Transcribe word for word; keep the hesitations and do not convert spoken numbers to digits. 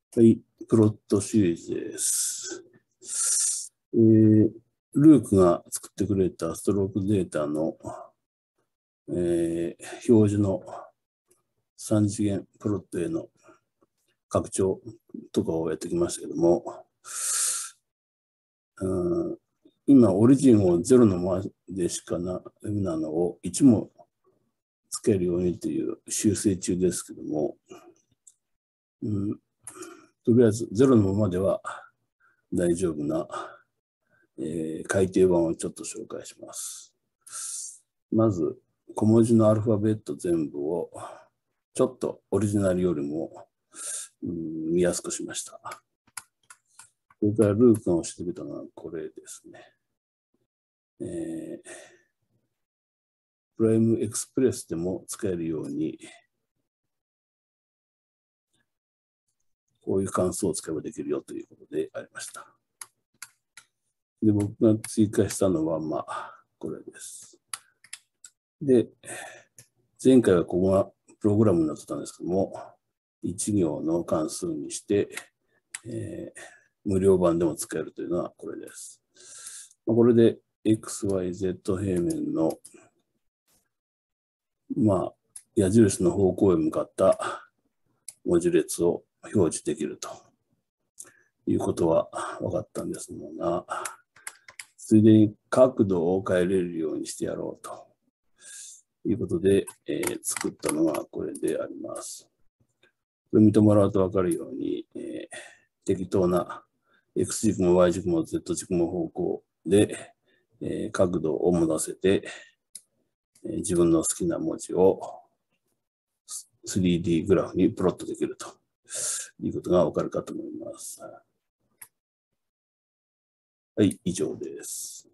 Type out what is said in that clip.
はい、プロットシリーズです。えー、ルークが作ってくれたストロークデータの、えー、表示のさん次元プロットへの拡張とかをやってきましたけども、うん、今、オリジンをゼロのままでしかななのをいちもつけるようにという修正中ですけども、うん、とりあえずゼロのままでは大丈夫な、えー、改訂版をちょっと紹介します。まず、小文字のアルファベット全部をちょっとオリジナルよりも、うん、見やすくしました。それからルークが教えてくれたのはこれですね。えー、プライムエクスプレスでも使えるように、こういう関数を使えばできるよということでありました。で、僕が追加したのは、まあ、これです。で、前回はここがプログラムになってたんですけども、いち行の関数にして、えー、無料版でも使えるというのはこれです。これで エックスワイゼット 平面の、まあ、矢印の方向へ向かった文字列を表示できるということは分かったんですが、ついでに角度を変えれるようにしてやろうということで、えー、作ったのがこれであります。これ見てもらうと分かるように、えー、適当な X 軸も Y 軸も Z 軸も方向で、えー、角度を戻せて、えー、自分の好きな文字を スリーディー グラフにプロットできるということが分かるかと思います。はい、以上です。